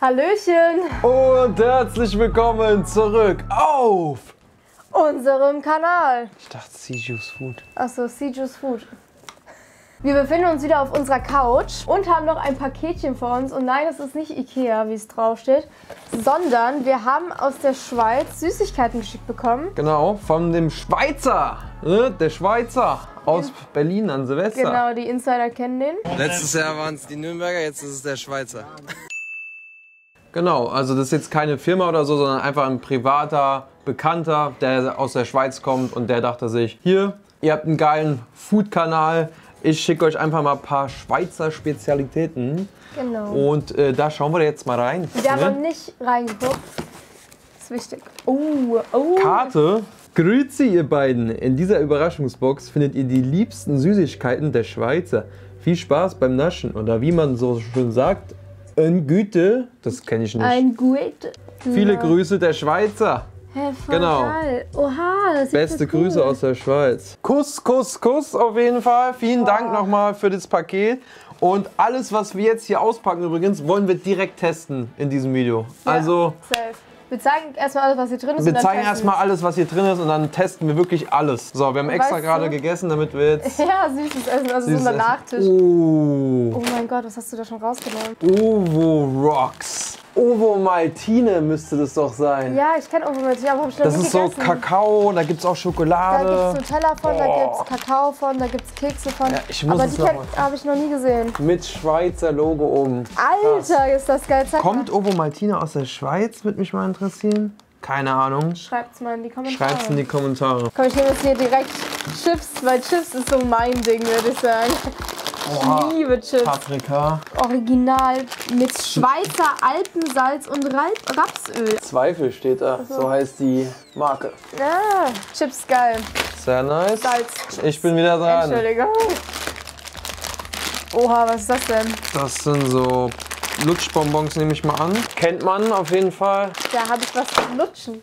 Hallöchen! Und herzlich willkommen zurück auf unserem Kanal. Ich dachte Siju's Food. Achso, Siju's Food. Wir befinden uns wieder auf unserer Couch und haben noch ein Paketchen vor uns. Und nein, es ist nicht Ikea, wie es draufsteht, sondern wir haben aus der Schweiz Süßigkeiten geschickt bekommen. Genau, von dem Schweizer, der Schweizer aus Berlin an Silvester. Genau, die Insider kennen den. Letztes Jahr waren es die Nürnberger, jetzt ist es der Schweizer. Genau, also das ist jetzt keine Firma oder so, sondern einfach ein privater Bekannter, der aus der Schweiz kommt und der dachte sich, hier, ihr habt einen geilen Food-Kanal, ich schicke euch einfach mal ein paar Schweizer Spezialitäten. Genau. Und da schauen wir jetzt mal rein. Wir haben noch nicht reingeguckt. Das ist wichtig. Oh. Karte. Grüezi ihr beiden. In dieser Überraschungsbox findet ihr die liebsten Süßigkeiten der Schweizer. Viel Spaß beim Naschen. Oder wie man so schön sagt, ein Güte. Das kenne ich nicht. Ein Güte. Viele Grüße der Schweizer. Hey, voll Genau. geil. Oha, das sieht Beste so cool. Grüße aus der Schweiz. Kuss, Kuss, Kuss auf jeden Fall. Vielen Dank nochmal für das Paket. Und alles, was wir jetzt hier auspacken übrigens, wollen wir direkt testen in diesem Video. Ja, Also, safe. Wir zeigen erstmal alles, was hier drin ist. wir und dann zeigen testen erstmal alles, was hier drin ist und dann testen wir wirklich alles. So, wir haben extra Weißt du? gerade gegessen, damit wir jetzt... Ja, süßes Essen, also so süßes ein Essen- Nachtisch. Oh, Oh mein Gott, was hast du da schon rausgenommen? Ovo Rocks. Ovo Maltine müsste das doch sein. Ja, ich kenne Ovomaltine, aber hab ich noch Das nie ist so gegessen. Kakao, da gibt es auch Da Schokolade. gibt es Nutella von, da Oh. gibt es Kakao von, da gibt es Kekse von. Ja, ich muss aber es die noch mal- habe ich noch nie gesehen. Mit Schweizer Logo oben. Alter, ist das geil. Zeig Kommt mal. Ovo Maltine aus der Schweiz? Würde mich mal interessieren. Keine Ahnung. Schreibt's mal in die Kommentare. Schreibt's in die Kommentare. Komm, ich nehme jetzt hier direkt Chips, weil Chips ist so mein Ding, würde ich sagen. Oha. Ich liebe Chips. Paprika. Original mit Schweizer Alpensalz und Rapsöl. Zweifel steht da. So heißt die Marke. Ja, Chips geil. Sehr nice. Salz. Ich bin wieder dran. Entschuldigung. Oha, was ist das denn? Das sind so Lutschbonbons, nehme ich mal an. Kennt man auf jeden Fall. Da habe ich was zu lutschen.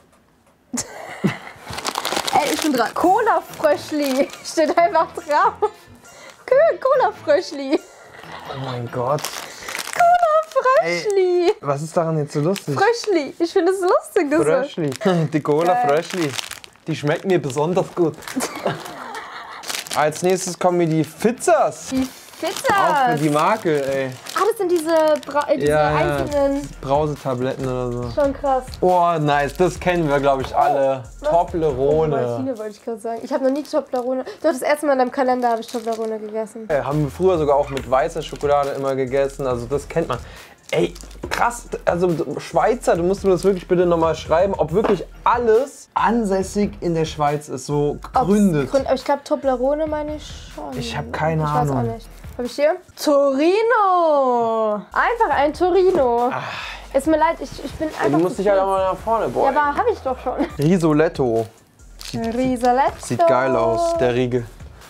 Ey, ich bin dran. Cola-Fröschli steht einfach drauf. Cola-Fröschli. Oh mein Gott. Fröschli. Was ist daran jetzt so lustig? Fröschli. Ich finde es lustig. Das so. Fröschli. Die Cola Geil. Fröschli. Die schmecken mir besonders gut. Als nächstes kommen mir die Pizzas. Die Auch für Pizzas. die Marke, ey. Ah, das sind diese einzelnen. Brausetabletten oder so. Schon krass. Oh, nice. Das kennen wir, glaube ich, alle. Toblerone. Martine wollte ich gerade sagen. Ich habe noch nie Toblerone. Doch, das erste Mal in deinem Kalender habe ich Toblerone gegessen. Haben wir früher sogar auch mit weißer Schokolade immer gegessen. Also das kennt man. Ey, krass. Also Schweizer, du musst mir das wirklich bitte nochmal schreiben, ob wirklich alles ansässig in der Schweiz ist, so gegründet. Aber ich glaube, Toblerone meine ich schon. Ich habe keine Ich weiß auch Ahnung. nicht. Habe ich hier? Torino! Einfach ein Torino. Ist mir leid, ich bin einfach. Du musst zu dich halt kurz. auch mal nach vorne Ja, beugen. aber habe ich doch schon. Risoletto. Risoletto. Sieht geil aus, der Riegel.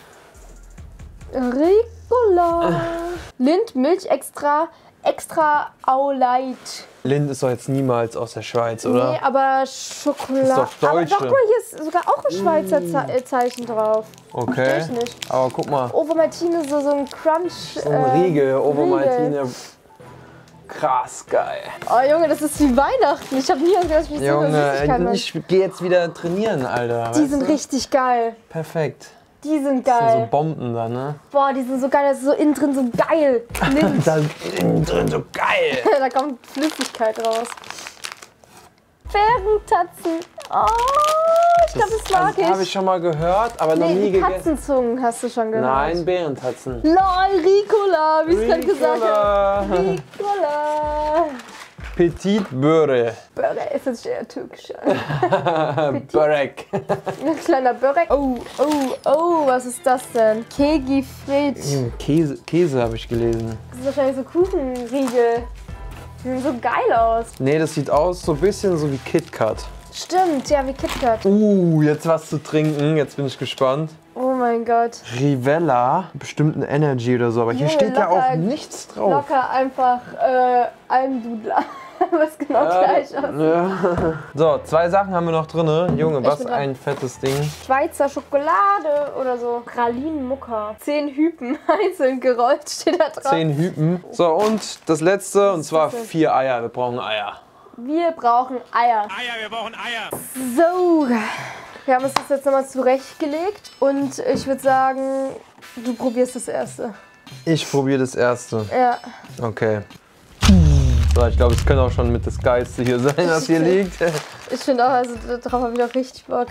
Ricola. Lind, Milch extra Auleit. Lind ist doch jetzt niemals aus der Schweiz, oder? Nee, aber Schokolade. Ist doch aber Deutsche. doch, guck mal, hier ist sogar auch ein Schweizer Zeichen drauf. Okay. Versteh ich nicht. Aber guck mal, Ovomaltine, so ein Crunch. so ein Riegel, Ovomaltine. Riegel. Krass geil. Oh Junge, das ist wie Weihnachten. Ich habe nie gedacht, ich mich so über Süßigkeiten Junge, mache. ich gehe jetzt wieder trainieren, Alter. Die weißt sind du? richtig geil. Perfekt. Die sind Das sind so geil. Bomben da, ne? Boah, die sind so geil. Das ist so innen drin so geil. Lind. Da innen drin so geil. Da kommt Flüssigkeit raus. Bärentatzen. Oh, ich glaube, das mag Also, habe ich ich. schon mal gehört, aber noch nie Nee, gegessen. Katzenzungen hast du schon gehört. Nein, Bärentatzen. LOL, Ricola, wie ich es gerade gesagt Ricola. habe. Ricola. Petit Beurre. Börek ist jetzt eher türkisch. Börek. Ein kleiner Börek. Oh, was ist das denn? Kegi Frit. Käse habe ich gelesen. Das ist wahrscheinlich so Kuchenriegel. Die sehen so geil aus. Nee, das sieht aus so ein bisschen so wie KitKat. Stimmt, ja, wie KitKat. Jetzt was zu trinken. Jetzt bin ich gespannt. Oh mein Gott. Rivella, bestimmt ein Energy oder so, aber hier Junge, steht ja locker- auch nichts drauf. Locker einfach Almdudler. was genau gleich aus. Ja. So, 2 Sachen haben wir noch drin. Junge, was ein fettes Ding. Schweizer Schokolade oder so. Pralinenmucker. 10 Hypen einzeln gerollt steht da drauf. 10 Hypen. So, und das letzte, und zwar 4 Eier. Wir brauchen Eier. Wir brauchen Eier. Wir brauchen Eier. So, wir haben uns das jetzt nochmal zurechtgelegt und ich würde sagen, du probierst das erste. Ich probiere das erste. Ja. Okay. So, ich glaube, es könnte auch schon mit das Geilste hier sein, das hier liegt. Ich finde auch, also darauf habe ich auch richtig Bock.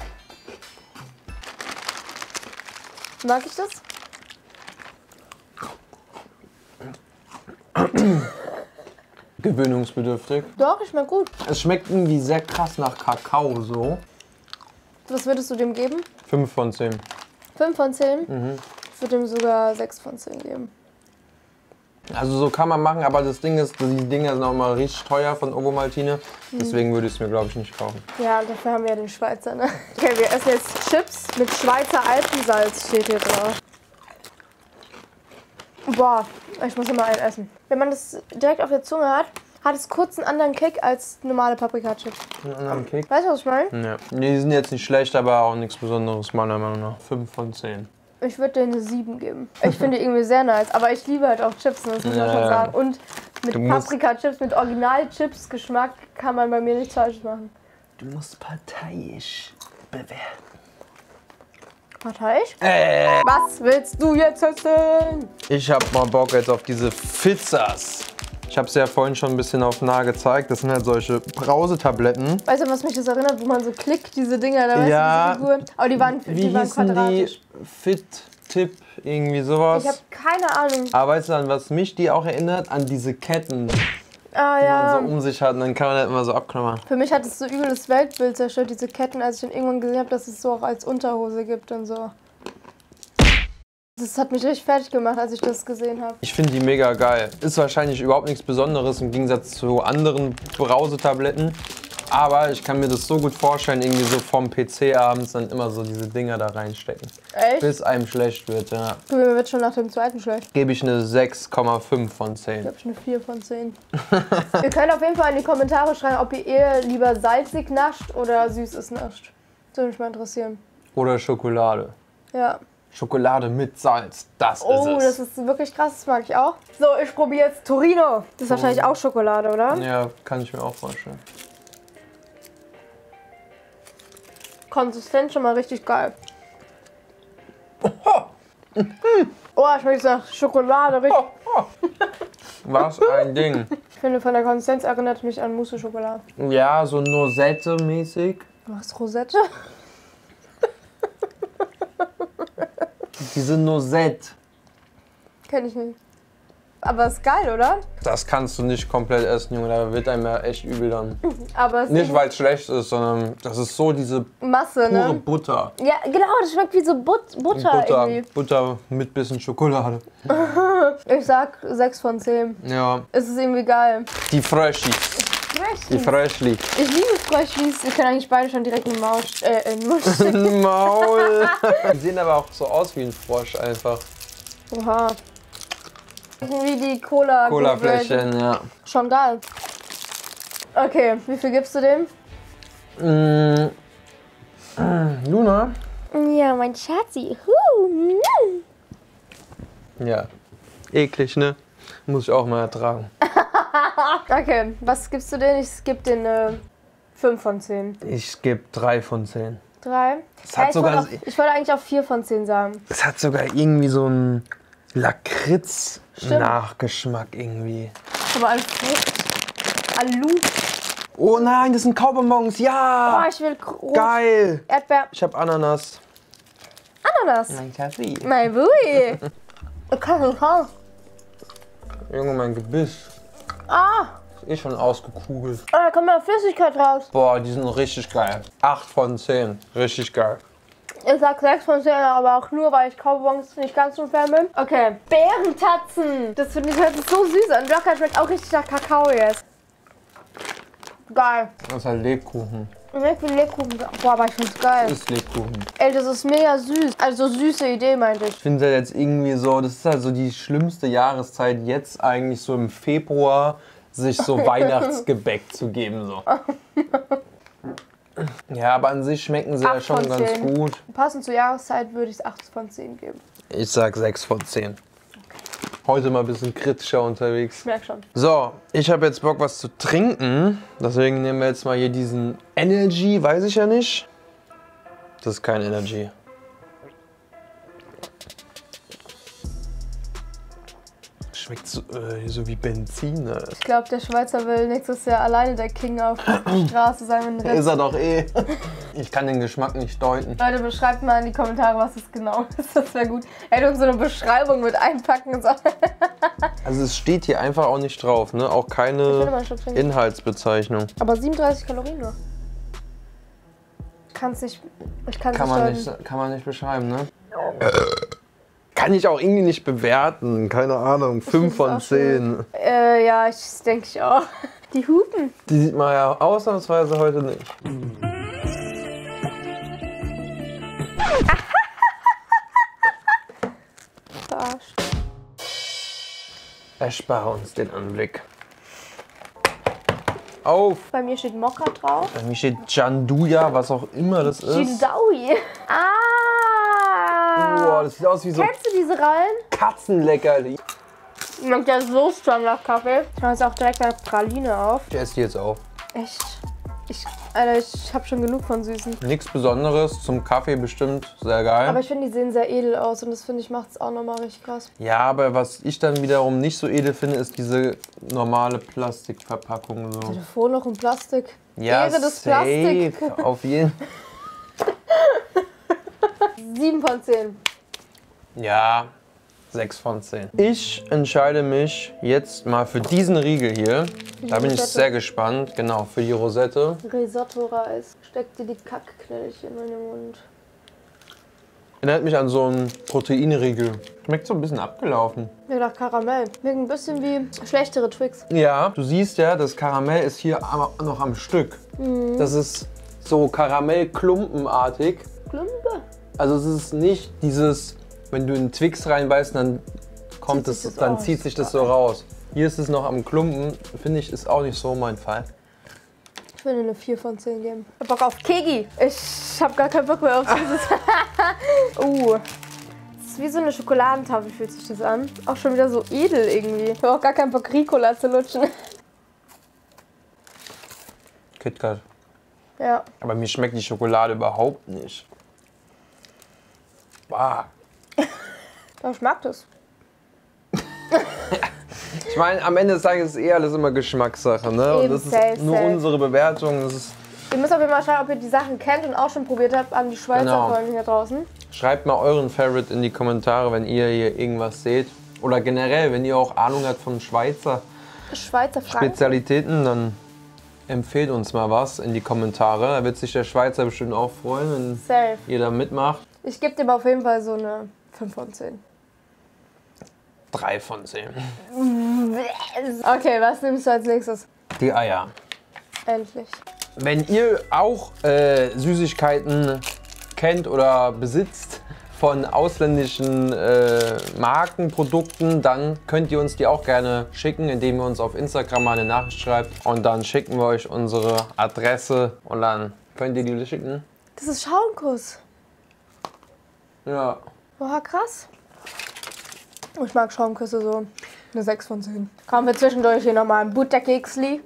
Mag ich das? Gewöhnungsbedürftig. Doch, ich schmeckt gut. Es schmeckt irgendwie sehr krass nach Kakao so. Was würdest du dem geben? 5 von 10. 5 von 10? Ich würde dem sogar 6 von 10 geben. Also so kann man machen, aber das Ding ist, die Dinger sind auch mal richtig teuer von Ovomaltine. Deswegen würde ich es mir, glaube ich, nicht kaufen. Ja, dafür haben wir ja den Schweizer, ne? Okay, wir essen jetzt Chips mit Schweizer Alpensalz, steht hier drauf. Boah, ich muss immer einen essen. Wenn man das direkt auf der Zunge hat, hat es kurz einen anderen Kick als normale Paprika-Chips. Einen anderen Kick? Weißt du, was ich meine? Ja. Die sind jetzt nicht schlecht, aber auch nichts Besonderes, meiner Meinung nach. 5 von 10. Ich würde denen eine 7 geben. Ich finde die irgendwie sehr nice, aber ich liebe halt auch Chips, ne? Das muss man schon sagen. Und mit Paprika-Chips, mit Original-Chips-Geschmack kann man bei mir nichts falsch machen. Du musst parteiisch bewerten. Parteiisch? Was willst du jetzt essen? Ich hab mal Bock jetzt auf diese Fizzas. Ich habe es ja vorhin schon ein bisschen auf nah gezeigt. Das sind halt solche Brausetabletten. Weißt du, was mich das erinnert, wo man so klickt, diese Dinger da, Ja. weißt du, diese Figuren? Aber die waren quadratisch. Fit-Tipp, irgendwie sowas. Ich habe keine Ahnung. Aber weißt du, an was mich die auch erinnert? An diese Ketten, Ah die ja. man so um sich hat und dann kann man halt immer so abklammern. Für mich hat es so übel das Weltbild zerstört, diese Ketten, als ich dann irgendwann gesehen habe, dass es so auch als Unterhose gibt und so. Das hat mich richtig fertig gemacht, als ich das gesehen habe. Ich finde die mega geil. Ist wahrscheinlich überhaupt nichts Besonderes im Gegensatz zu anderen Brausetabletten. Aber ich kann mir das so gut vorstellen, irgendwie so vom PC abends dann immer so diese Dinger da reinstecken. Echt? Bis einem schlecht wird, ja. Du, mir wird schon nach dem zweiten schlecht. Gebe ich eine 6,5 von 10. Ich habe eine 4 von 10. Ihr könnt auf jeden Fall in die Kommentare schreiben, ob ihr eher lieber salzig nascht oder süßes nascht. Das würde mich mal interessieren. Oder Schokolade. Ja. Schokolade mit Salz, das ist Oh, das es. ist wirklich krass, das mag ich auch. So, ich probiere jetzt Torino. Das ist wahrscheinlich auch Schokolade, oder? Ja, kann ich mir auch vorstellen. Konsistent schon mal richtig geil. Oh, schmeckt nach Schokolade, richtig. Was ein Ding. Ich finde, von der Konsistenz erinnert mich an Mousse-Schokolade. Ja, so Noisette-mäßig. Was, Rosette? Diese Noisette. Kenn ich nicht. Aber ist geil, oder? Das kannst du nicht komplett essen, Junge. Da wird einem ja echt übel dann. Aber es Nicht, ist weil es schlecht ist, sondern das ist so diese Masse, pure ne? Butter. Ja, genau, das schmeckt wie so Butter irgendwie. Butter mit bisschen Schokolade. Ich sag 6 von 10. Ja, Es ist irgendwie geil. die Fröschis. Die Fröschli. Ich liebe Fröschlis. Wir können eigentlich beide schon direkt in den Mund stecken. Maul. Die sehen aber auch so aus wie ein Frosch einfach. Oha. Wie die Cola. Colafläschchen, ja. Schon geil. Okay, wie viel gibst du dem? Luna? Ja, mein Schatzi. Ja. Eklig, ne? Muss ich auch mal ertragen. Okay, was gibst du denn? Ich gebe den 5 von 10. Ich gebe 3 von 10. 3? Es hat sogar- Ich wollte eigentlich auch 4 von 10 sagen. Es hat sogar irgendwie so einen Lakritz-Nachgeschmack irgendwie. Aber an Frucht. Alu. Oh nein, das sind Kaubonbons, Oh, ja! ich will Geil! Erdbeer. Ich hab Ananas. Ananas. Mein Kaffee. Mein Bui. Okay. Junge, mein Gebiss. Ah, Ist eh schon ausgekugelt. da kommt mal Flüssigkeit raus. Boah, die sind richtig geil. 8 von 10. Richtig geil. Ich sag 6 von 10, aber auch nur, weil ich Kaubonbons nicht ganz so Fan bin. Okay, Beerentatzen. Das finde ich hört sich so süß an. Locker schmeckt auch richtig nach Kakao jetzt. Geil. Das ist halt Lebkuchen. Schmeckt wie Lebkuchen. Boah, aber ich find's geil. Das ist Lebkuchen. Ey, das ist mega süß. Also süße Idee, meinte ich. Ich finde halt jetzt irgendwie so, das ist halt so die schlimmste Jahreszeit jetzt eigentlich so im Februar, sich so Weihnachtsgebäck zu geben. So. Ja, aber an sich schmecken sie ja 8 schon von ganz 10. gut. Passend zur Jahreszeit würde ich es 8 von 10 geben. Ich sag 6 von 10. Heute mal ein bisschen kritischer unterwegs. Ich merke schon. So, ich habe jetzt Bock, was zu trinken. Deswegen nehmen wir jetzt mal hier diesen Energy, weiß ich ja nicht. Das ist kein Energy. Schmeckt so wie Benzin. Ne? Ich glaube, der Schweizer will nächstes Jahr alleine der King auf der Straße sein. Wenn Ist er doch eh. Ich kann den Geschmack nicht deuten. Leute, beschreibt mal in die Kommentare, was es genau ist. Das wäre gut. Er hätte uns so eine Beschreibung mit einpacken sollen. Also es steht hier einfach auch nicht drauf, ne? Auch Ich will mal keine einen Schluck trinken. Inhaltsbezeichnung. Aber 37 Kalorien nur. Ich kann es nicht Kann man nicht beschreiben, ne? Kann ich auch irgendwie nicht bewerten. Keine Ahnung. 5 von 10. Ja, denke ich auch. Die Hupen. Die sieht man ja ausnahmsweise heute nicht. Verarscht. Erspare uns den Anblick. Auf! Bei mir steht Mokka drauf. Bei mir steht Gianduja, was auch immer das ist. Jindawi. Boah, das sieht aus wie so Kennst du diese Rollen? Katzenleckerli. Schmeckt ja so strong nach Kaffee. Ich mache jetzt auch direkt eine Praline auf. Ich esse die jetzt auch. Echt? Alter, ich habe schon genug von Süßen. Nichts Besonderes, zum Kaffee bestimmt sehr geil. Aber ich finde, die sehen sehr edel aus und das finde ich macht es auch nochmal richtig krass. Ja, aber was ich dann wiederum nicht so edel finde, ist diese normale Plastikverpackung. So. Telefon noch in Plastik. Ja, Ehre des safe, Plastik. auf jeden Fall. 7 von 10. Ja, 6 von 10. Ich entscheide mich jetzt mal für diesen Riegel hier. Da bin ich Rosette. sehr gespannt. Genau, für die Rosette. Risotto-Reis. Steckt dir die Kackknöllchen in den Mund. Erinnert mich an so einen Proteinriegel. Schmeckt so ein bisschen abgelaufen. Mir gedacht Karamell. Schmeckt ein bisschen wie schlechtere Twix. Ja, du siehst ja, das Karamell ist hier noch am Stück. Das ist so Karamellklumpenartig. Klumpe. Also es ist nicht dieses, wenn du in Twix reinbeißt, dann kommt Zieht sich es, das dann aus. zieht sich das so raus. Hier ist es noch am Klumpen, finde ich, ist auch nicht so mein Fall. Ich will eine 4 von 10 geben. Ich hab Bock auf Kegi. Ich hab gar keinen Bock mehr auf dieses. Das ist wie so eine Schokoladentafel, fühlt sich das an. Auch schon wieder so edel irgendwie. Ich hab auch gar keinen Bock, Ricola zu lutschen. KitKat. Ja. Aber mir schmeckt die Schokolade überhaupt nicht. Bah. Aber ich mag das. Ich meine, am Ende des Tages ist alles immer Geschmackssache, ne? Und Eben, das ist safe, nur safe. unsere Bewertung. Das ist, Ihr müsst auf jeden Fall schauen, ob ihr die Sachen kennt und auch schon probiert habt an die Schweizer Genau. Freunde hier draußen. schreibt mal euren Favorite in die Kommentare, wenn ihr hier irgendwas seht. Oder generell, wenn ihr auch Ahnung habt von Schweizer Schweizer Franken. Spezialitäten, dann empfehlt uns mal was in die Kommentare. Da wird sich der Schweizer bestimmt auch freuen, wenn Safe. ihr da mitmacht. Ich gebe dem auf jeden Fall so eine 5 von 10. 3 von 10. Okay, was nimmst du als nächstes? Die Eier. Endlich. Wenn ihr auch Süßigkeiten kennt oder besitzt von ausländischen Markenprodukten, dann könnt ihr uns die auch gerne schicken, indem ihr uns auf Instagram mal eine Nachricht schreibt. Und dann schicken wir euch unsere Adresse und dann könnt ihr die schicken. Das ist Schaumkuss. Ja. Boah, krass. Ich mag Schaumküsse so. Eine 6 von 10. Kommen wir zwischendurch hier nochmal ein Butterkeksli.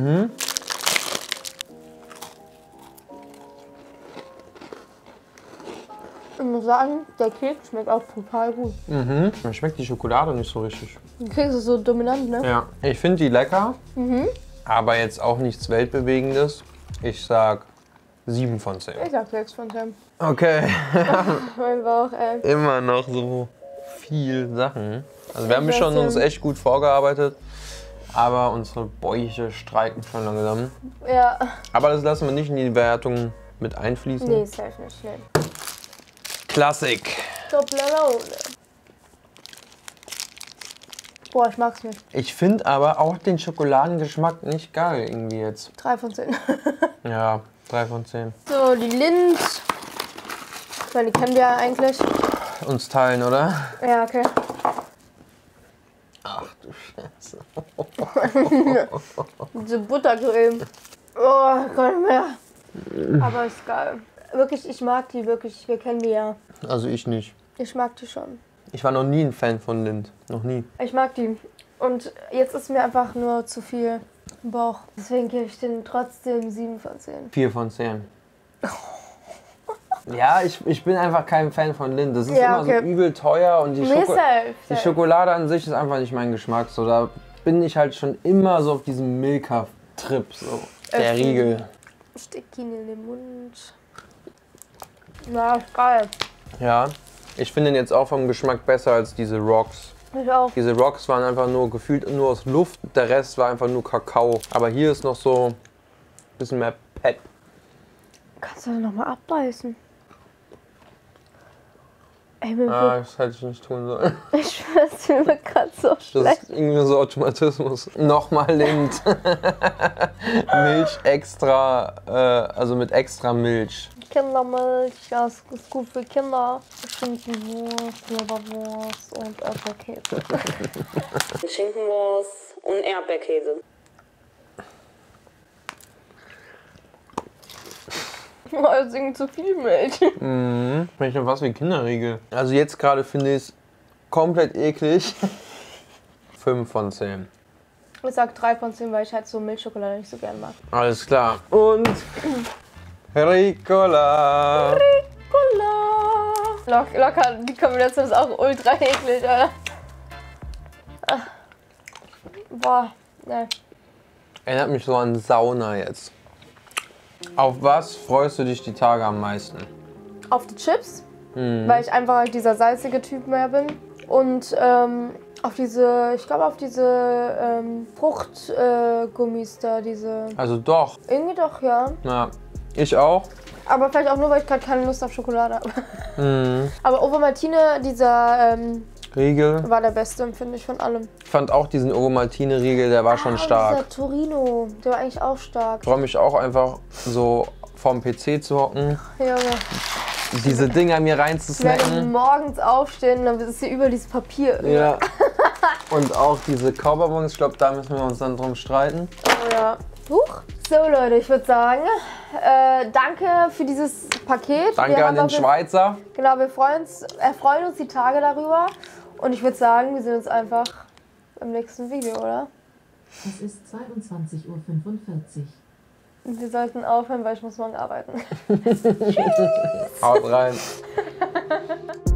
Ich muss sagen, der Keks schmeckt auch total gut. Mir schmeckt die Schokolade nicht so richtig. Der Keks ist so dominant, ne? Ja. Ich finde die lecker, aber jetzt auch nichts Weltbewegendes. Ich sag 7 von 10. Ich sag 6 von 10. Okay. Mein Bauch, ey. Immer noch so viel Sachen. Also wir haben weiß schon uns ja. echt gut vorgearbeitet, aber unsere Bäuche streiken schon langsam. Ja. Aber das lassen wir nicht in die Wertung mit einfließen. Nee, safe nicht. Nee. Klassik. Toblerone. Boah, ich mag's nicht. Ich finde aber auch den Schokoladengeschmack nicht geil irgendwie jetzt. 3 von 10. Ja, 3 von 10. So, die Lindt. Ich meine, die kennen wir ja eigentlich. Uns teilen, oder? Ja, okay. Ach du Scheiße. Diese Buttercreme. Oh, gar nicht mehr. Aber ist geil. Wirklich, ich mag die wirklich. Wir kennen die ja. Also ich nicht. Ich mag die schon. Ich war noch nie ein Fan von Lindt. Noch nie. Ich mag die. Und jetzt ist mir einfach nur zu viel im Bauch. Deswegen gebe ich den trotzdem 7 von 10. 4 von 10. Ja, ich bin einfach kein Fan von Lindt. Das ist Ja, immer okay. so übel teuer und die, Nee, safe. die Schokolade an sich ist einfach nicht mein Geschmack. So, da bin ich halt schon immer so auf diesem Milka-Trip. So. Der Riegel. Steck ihn in den Mund. Na, ist geil. Ja, ich finde den jetzt auch vom Geschmack besser als diese Rocks. Ich auch. Diese Rocks waren einfach nur gefühlt nur aus Luft, der Rest war einfach nur Kakao. Aber hier ist noch so ein bisschen mehr Pet. Kannst du das nochmal abbeißen? Ey, Das hätte ich nicht tun sollen. ich schwör's, mir wird gerade so Das schlecht. ist irgendwie so Automatismus. Nochmal Lindt. Milch extra, also mit extra Milch. Kindermilch, ja, ist gut für Kinder. Schinkenwurst, Leberwurst und Erdbeerkäse. Schinkenwurst und Erdbeerkäse. Oh, das ist irgendwie zu viel Milch. Schmeckt schon fast wie Kinderriegel. Also jetzt gerade finde ich es komplett eklig. 5 von 10. Ich sag 3 von 10, weil ich halt so Milchschokolade nicht so gern mag. Alles klar. Und Ricola. Locker, die Kombination ist auch ultra eklig, oder? Boah, ne. Erinnert mich so an Sauna jetzt. Auf was freust du dich die Tage am meisten? Auf die Chips, weil ich einfach halt dieser salzige Typ mehr bin. Und auf diese, ich glaube auf diese Fruchtgummis da, diese... Also doch. Irgendwie doch, ja. Ja, ich auch. Aber vielleicht auch nur, weil ich gerade keine Lust auf Schokolade habe. Aber Ovomaltine, dieser Riegel. war der beste, finde ich, von allem. Ich fand auch diesen Ovomaltine-Riegel, der war schon Und stark. dieser Torino, der war eigentlich auch stark. Ich freue mich auch einfach so vorm PC zu hocken, Junge. diese Dinger mir Wir werden reinzusnacken. morgens aufstehen, dann ist hier über dieses Papier. Ja. Und auch diese Kauberbons, ich glaube, da müssen wir uns dann drum streiten. Oh ja. Huch. So Leute, ich würde sagen, danke für dieses Paket. Danke Wir an haben den auf jeden- Schweizer. Genau, wir erfreuen uns die Tage darüber. Und ich würde sagen, wir sehen uns einfach im nächsten Video, oder? Es ist 22:45 Uhr. Und wir sollten aufhören, weil ich muss morgen arbeiten. Haut rein.